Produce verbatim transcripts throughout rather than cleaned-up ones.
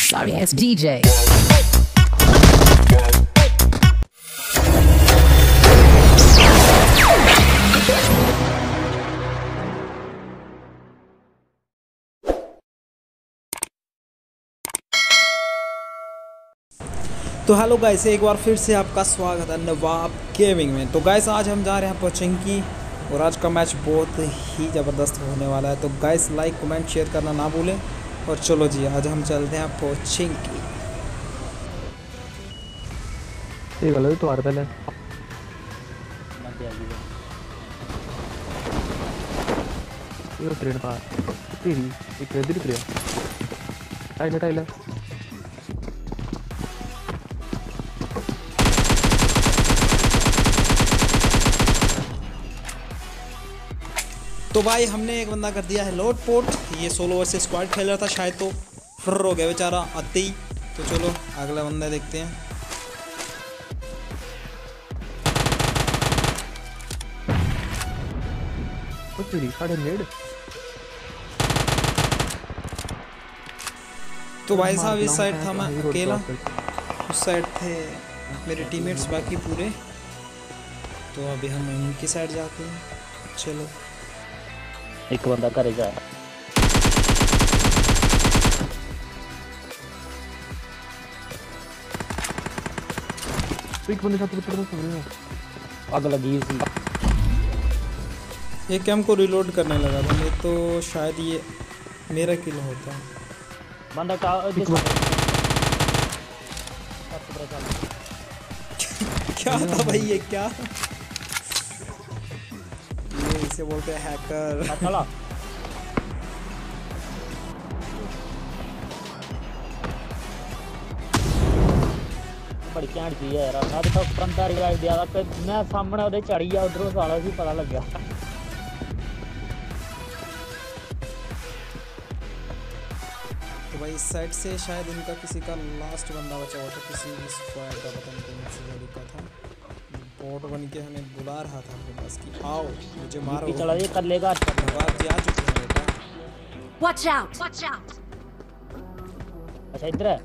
Sorry ass D J. तो hello guys, एक बार फिर से आपका स्वागत है नवाब गेमिंग में। तो गाइस आज हम जा रहे हैं पचंकी और आज का मैच बहुत ही ज़बरदस्त होने वाला है। तो गाइस लाइक कमेंट शेयर करना ना भूलें। और चलो जी आज हम चलते हैं पचंकी। ये गलत तो आर पहले ये ट्रेन का तेरी एक इधर प्रिया टाइल टाइल तो भाई हमने एक बंदा कर दिया है लोड पोर्ट। ये सोलो वर्सेस स्क्वाड खेल रहा था शायद, तो फर्र हो गया बेचारा आते ही। तो चलो अगला बंदा देखते हैं। तो भाई साहब इस साइड था मैं अकेला, उस साइड थे मेरे टीममेट्स बाकी पूरे। तो अभी हम उनकी साइड जाते हैं। चलो एक बंदा करेगा। एक बंदे साथ उतर रहा आग लगी थी। ये कैम को रिलोड करने लगा था, नहीं तो शायद ये मेरा किल होता। बंदा का क्या था भाई ये? क्या ये इसे बोलते हैं हैकर। चला बड़ी घैंट चीज है यार। मैं तो बंदा रिवाइव दिया था, मैं सामने ਉਹਦੇ ਚੜੀ ਆ, ਉਧਰੋਂ ਸਾਲਾ ਸੀ पता लग गया। तो भाई इस साइड से शायद इनका किसी का लास्ट बंदा बचा हुआ था, किसी स्क्वाड का, पता नहीं कौन सी गाड़ी का था। बोट बन के हमें बुला रहा था अपने पास कि आओ मुझे मारो। चला ये कर लेगा। नवाब जी आ चुके हैं बेटा। Watch out! Watch out! अच्छा इधर है।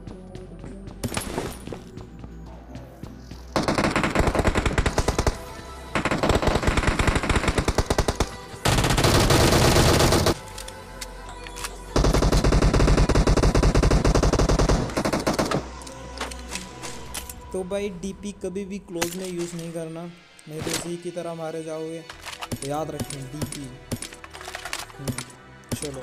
तो भाई डीपी कभी भी क्लोज में यूज़ नहीं करना, नहीं तो इसी की तरह मारे जाओगे। तो याद रखें डीपी। चलो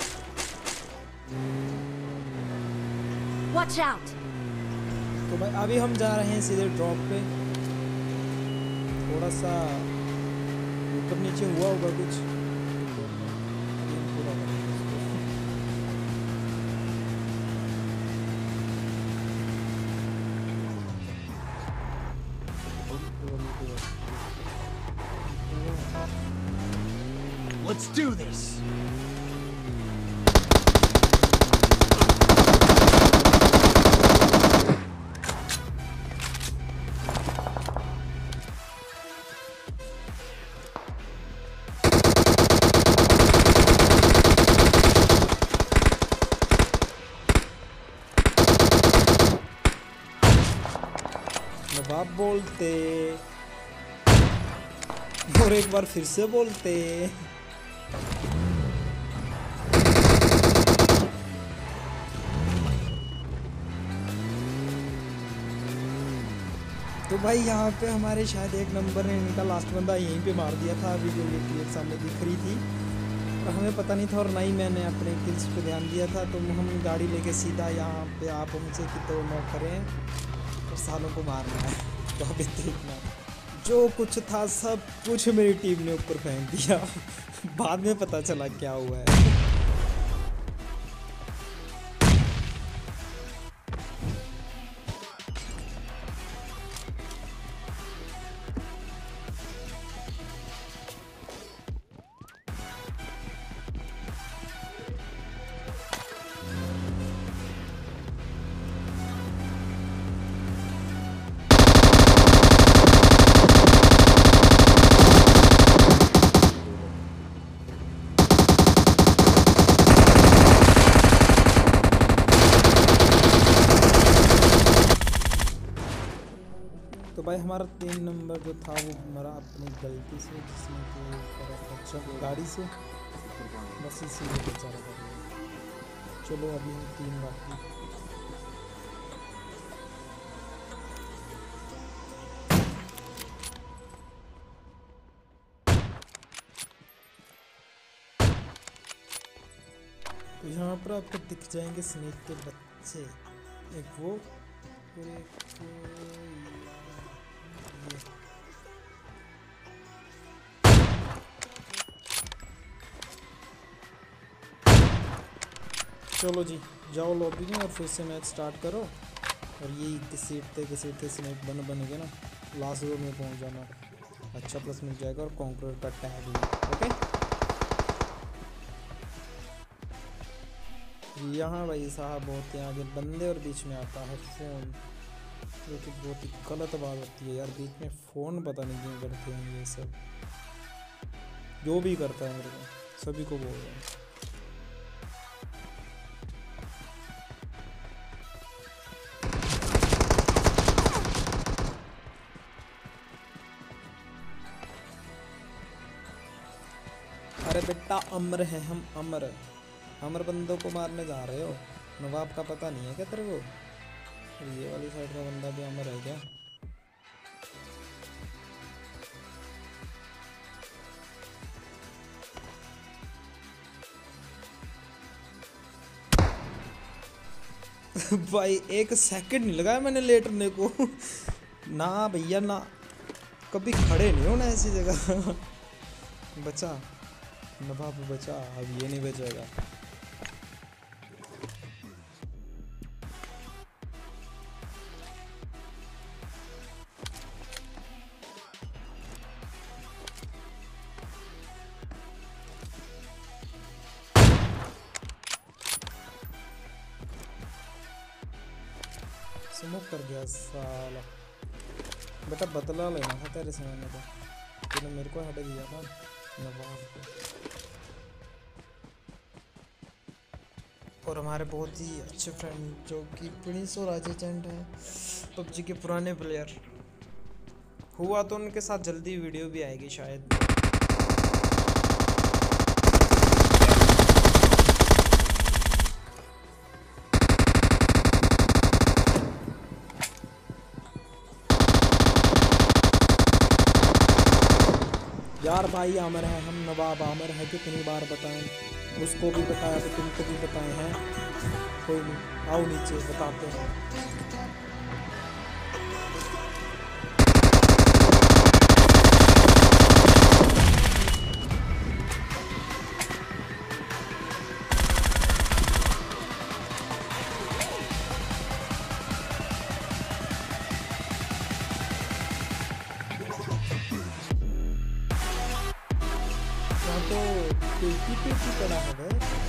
Watch out! तो भाई अभी हम जा रहे हैं सीधे ड्रॉप पे। थोड़ा सा ऊपर नीचे हुआ होगा कुछ। Let's do this. नवाब बोलते और एक बार फिर से बोलते। तो भाई यहाँ पे हमारे शायद एक नंबर ने इनका लास्ट बंदा यहीं पे मार दिया था। अभी जो ये क्लिप सामने दिख रही थी और हमें पता नहीं था, और ना ही मैंने अपने किल्स पे ध्यान दिया था। तो हम गाड़ी लेके सीधा यहाँ पे आ पहुँचे कि तो नॉक करें और सालों को मारना है। तो अभी देखना, जो कुछ था सब कुछ मेरी टीम ने ऊपर फेंक दिया। बाद में पता चला क्या हुआ है। भाई हमारा तीन नंबर जो था वो मरा अपनी गलती से, जिसमें कि अच्छा गाड़ी से बस इसीलिए बेचारा कर गया। चलो अभी तीन बाकी। तो यहाँ पर आपको दिख जाएंगे स्नेक के बच्चे, एक वो और एक ये। चलो जी जाओ लॉबी में और फिर से मैच स्टार्ट करो, और यही घसीटते घसीटते स्नेक बन बन के ना लास्ट रोड में पहुंच जाना। अच्छा प्लस मिल जाएगा और कॉन्करर का टैग भी। ओके यहाँ भाई साहब बहुत ही आगे बंदे और बीच में आता है फ़ोन, जो कि बहुत ही गलत बात होती है यार। बीच में फ़ोन पता नहीं क्यों करते हैं ये सब, जो भी करता है मेरे को सभी को बोल रहे हैं। अरे बेटा अमर है हम, अमर अमर बंदों को मारने जा रहे हो। नवाब का पता नहीं है क्या तेरे को? ये वाली साइड का बंदा भी अमर है क्या? भाई एक सेकंड नहीं लगाया मैंने लेटने को। ना भैया ना, कभी खड़े नहीं होना ऐसी जगह। बचा नवाब बचा, अब ये नहीं बचेगा। स्मोक कर गया साला। बेटा बदला लेना था तेरे से मैंने, तो तूने मेरे को हटा दिया था नवाब को। और हमारे बहुत ही अच्छे फ्रेंड जो कि प्रिंस और राजेचंद हैं, पबजी के पुराने प्लेयर। हुआ तो उनके साथ जल्दी वीडियो भी आएगी शायद। यार भाई आमर है हम, नवाब आमर है, कितनी बार बताएं, उसको भी बताया तो तुमको भी बताए हैं। कोई नहीं, आओ नीचे बताते हैं। तो पेटी पेटी पड़ा है।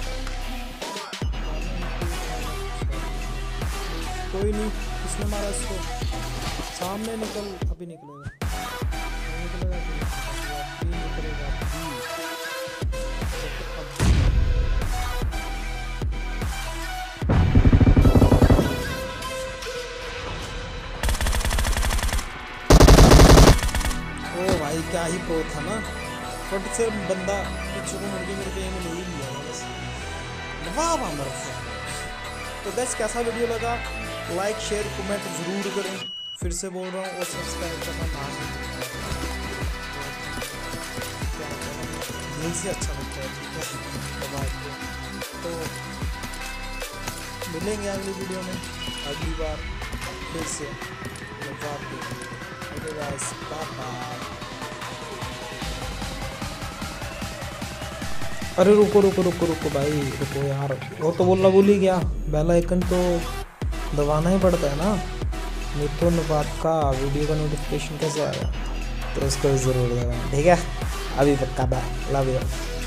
कोई नहीं, किसने मारा इसको? सामने निकल, अभी निकलेगा, निकलेगा अभी निकलेगा ओ भाई क्या ही प्रो था ना। फट से बंदा पीछे को मुड़ के मेरे पे नहीं लिया बस। नवाब आमर। तो गैस कैसा वीडियो लगा, लाइक शेयर कमेंट ज़रूर करें। फिर से बोल रहा हूँ, और सब्सक्राइब करना ना दिल से अच्छा लगता है, ठीक है नवाब को। तो मिलेंगे अगली वीडियो में अगली बार फिर से नवाब को। Okay guys, bye bye. अरे रुको रुको रुको रुको भाई रुको यार, वो तो बोलना भूल ही गया, बेल आइकन तो दबाना ही पड़ता है ना, नहीं तो नवाब का वीडियो का नोटिफिकेशन कैसे आएगा। तो उसको ज़रूर दबाएं, ठीक है। अभी तक का बाय, लव यू।